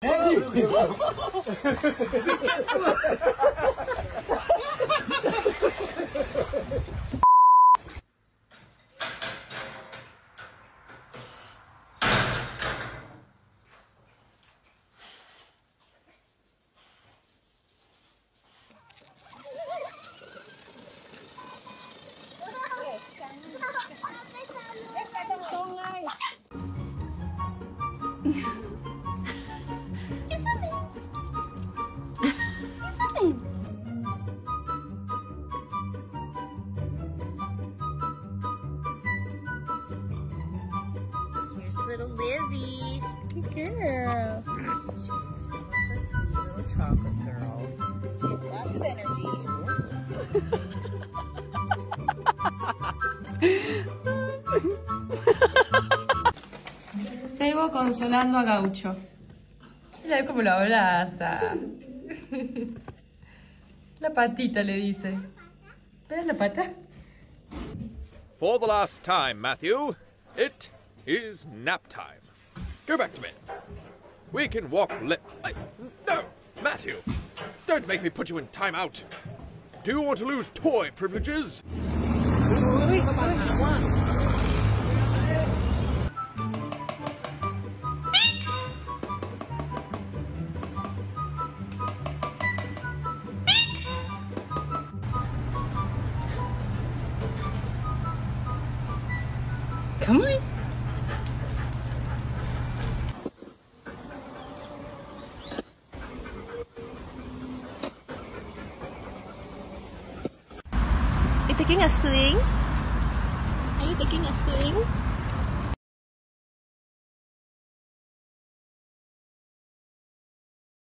Little Lizzie. Good girl. She's such a sweet little chocolate girl. She has lots of energy. Sebo consolando a Gaucho. Mira cómo lo abraza. La patita le dice. ¿Ves la pata? For the last time, Matthew, it is nap time. Go back to bed. We can walk No! Matthew! Don't make me put you in timeout. Do you want to lose toy privileges? Come on. You're taking a sleep?